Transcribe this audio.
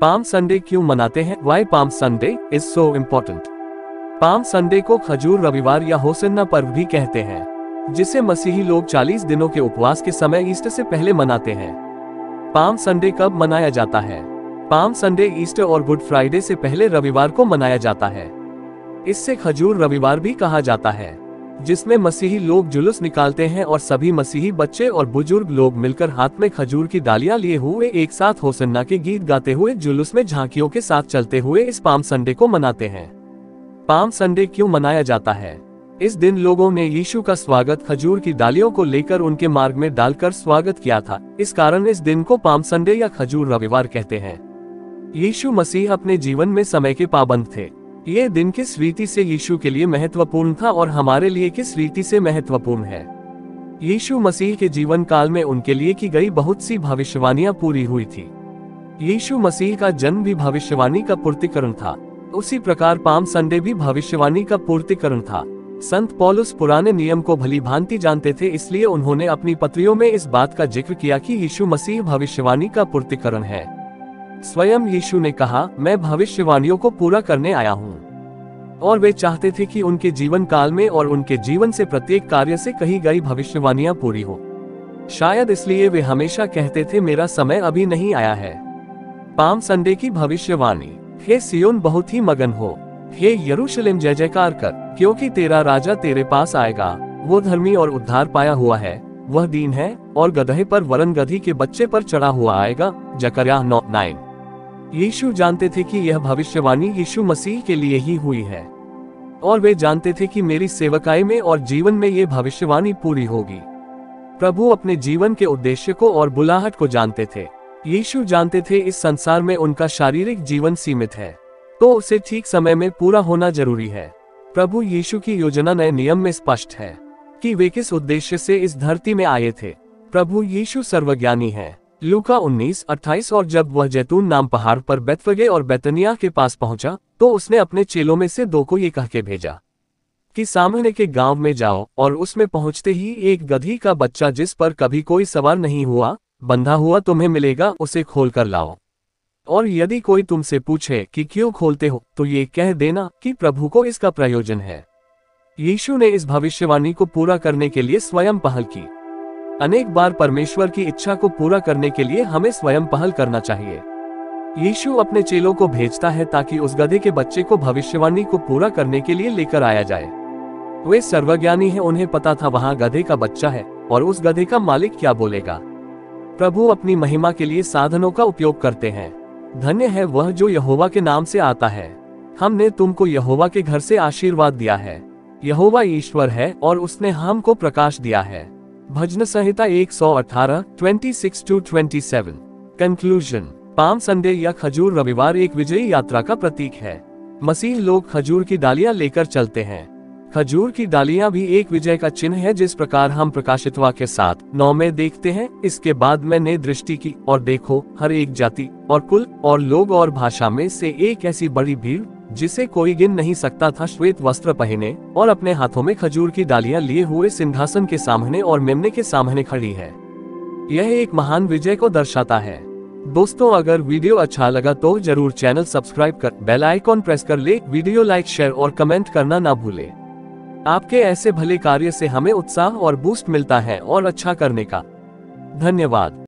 Palm Sunday क्यों मनाते हैं? Why palm Sunday is so important. Palm Sunday को खजूर रविवार या होसन्ना पर्व भी कहते हैं, जिसे मसीही लोग 40 दिनों के उपवास के समय ईस्टर से पहले मनाते हैं। पाम संडे कब मनाया जाता है? पाम संडे ईस्टर और गुड फ्राइडे से पहले रविवार को मनाया जाता है। इससे खजूर रविवार भी कहा जाता है, जिसमें मसीही लोग जुलूस निकालते हैं और सभी मसीही बच्चे और बुजुर्ग लोग मिलकर हाथ में खजूर की डालियां लिए हुए एक साथ होसन्ना के गीत गाते हुए जुलूस में झांकियों के साथ चलते हुए इस पाम संडे को मनाते हैं। पाम संडे क्यों मनाया जाता है? इस दिन लोगों ने यीशु का स्वागत खजूर की डालियों को लेकर उनके मार्ग में डालकर स्वागत किया था। इस कारण इस दिन को पाम संडे या खजूर रविवार कहते हैं। यीशु मसीह अपने जीवन में समय के पाबंद थे। ये दिन किस रीति से यीशु के लिए महत्वपूर्ण था और हमारे लिए किस रीति से महत्वपूर्ण है? यीशु मसीह के जीवन काल में उनके लिए की गई बहुत सी भविष्यवाणियां पूरी हुई थी। यीशु मसीह का जन्म भी भविष्यवाणी का पूर्तिकरण था। उसी प्रकार पाम संडे भी भविष्यवाणी का पूर्तिकरण था। संत पौलुस पुराने नियम को भली भांति जानते थे, इसलिए उन्होंने अपनी पत्रियों में इस बात का जिक्र किया कि यीशु मसीह भविष्यवाणी का पूर्तिकरण है। स्वयं यीशु ने कहा, मैं भविष्यवाणियों को पूरा करने आया हूँ। और वे चाहते थे कि उनके जीवन काल में और उनके जीवन से प्रत्येक कार्य से कही गई भविष्यवाणियां पूरी हो। शायद इसलिए वे हमेशा कहते थे, मेरा समय अभी नहीं आया है। पाम संडे की भविष्यवाणी, हे सियोन बहुत ही मगन हो, हे यरूशलेम जय जयकार कर, क्योंकि तेरा राजा तेरे पास आएगा। वो धर्मी और उद्धार पाया हुआ है, वह दीन है और गदहे पर वरन गधी के बच्चे पर चढ़ा हुआ आएगा। जकरयाह 9:9। यीशु जानते थे कि यह भविष्यवाणी यीशु मसीह के लिए ही हुई है, और वे जानते थे कि मेरी सेवकाई में और जीवन में ये भविष्यवाणी पूरी होगी। प्रभु अपने जीवन के उद्देश्य को और बुलाहट को जानते थे। यीशु जानते थे इस संसार में उनका शारीरिक जीवन सीमित है, तो उसे ठीक समय में पूरा होना जरूरी है। प्रभु यीशु की योजना नए नियम में स्पष्ट है कि वे किस उद्देश्य से इस धरती में आए थे। प्रभु यीशु सर्वज्ञानी है। लूका 19:28। और जब वह जैतून नाम पहाड़ पर बेतफगे और बैतनिया के पास पहुंचा, तो उसने अपने चेलों में से 2 को ये कह के भेजा कि सामने के गांव में जाओ और उसमें पहुंचते ही एक गधी का बच्चा जिस पर कभी कोई सवार नहीं हुआ, बंधा हुआ तुम्हें मिलेगा, उसे खोल कर लाओ। और यदि कोई तुमसे पूछे कि क्यों खोलते हो, तो ये कह देना कि प्रभु को इसका प्रयोजन है। यीशु ने इस भविष्यवाणी को पूरा करने के लिए स्वयं पहल की। अनेक बार परमेश्वर की इच्छा को पूरा करने के लिए हमें स्वयं पहल करना चाहिए। यीशु अपने चेलों को भेजता है ताकि उस गधे के बच्चे को भविष्यवाणी को पूरा करने के लिए लेकर आया जाए। वे सर्वज्ञानी हैं, उन्हें पता था वहां गधे का बच्चा है और उस गधे का मालिक क्या बोलेगा। प्रभु अपनी महिमा के लिए साधनों का उपयोग करते हैं। धन्य है वह जो यहोवा के नाम से आता है। हमने तुमको यहोवा के घर से आशीर्वाद दिया है। यहोवा ईश्वर है और उसने हमको प्रकाश दिया है। भजन संहिता 118, 26-27। कंक्लूजन। पाम संडे या खजूर रविवार एक विजयी यात्रा का प्रतीक है। मसीह लोग खजूर की डालियां लेकर चलते हैं। खजूर की डालियां भी एक विजय का चिन्ह है, जिस प्रकार हम प्रकाशित वाक्य 7:9 में देखते हैं। इसके बाद मैंने दृष्टि की और देखो, हर एक जाति और कुल और लोग और भाषा में से एक ऐसी बड़ी भीड़ जिसे कोई गिन नहीं सकता था, श्वेत वस्त्र पहने और अपने हाथों में खजूर की डालियां लिए हुए सिंहासन के सामने और मेमने के सामने खड़ी है। यह एक महान विजय को दर्शाता है। दोस्तों, अगर वीडियो अच्छा लगा तो जरूर चैनल सब्सक्राइब कर बेल आइकॉन प्रेस कर ले। वीडियो लाइक, शेयर और कमेंट करना ना भूले। आपके ऐसे भले कार्य से हमें उत्साह और बूस्ट मिलता है और अच्छा करने का। धन्यवाद।